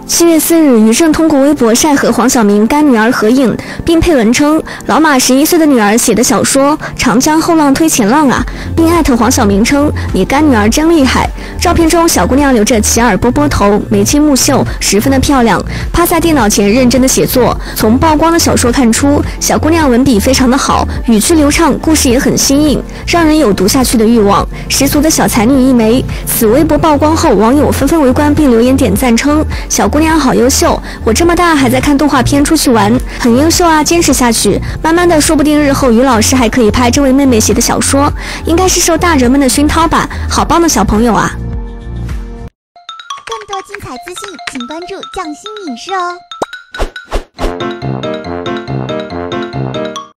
7月4日，于正通过微博晒和黄晓明干女儿合影，并配文称老马11岁的女儿写的小说《长江后浪推前浪》啊，并艾特黄晓明称你干女儿真厉害。照片中，小姑娘留着齐耳波波头，眉清目秀，十分的漂亮，趴在电脑前认真的写作。从曝光的小说看出，小姑娘文笔非常的好，语句流畅，故事也很新颖，让人有读下去的欲望，十足的小才女一枚。此微博曝光后，网友纷纷围观并留言点赞称小姑娘好优秀，我这么大还在看动画片出去玩，很优秀啊，坚持下去，慢慢的说不定日后于老师还可以拍这位妹妹写的小说，应该是受大人们的熏陶吧，好棒的小朋友啊。 更多精彩资讯请关注匠心影视哦。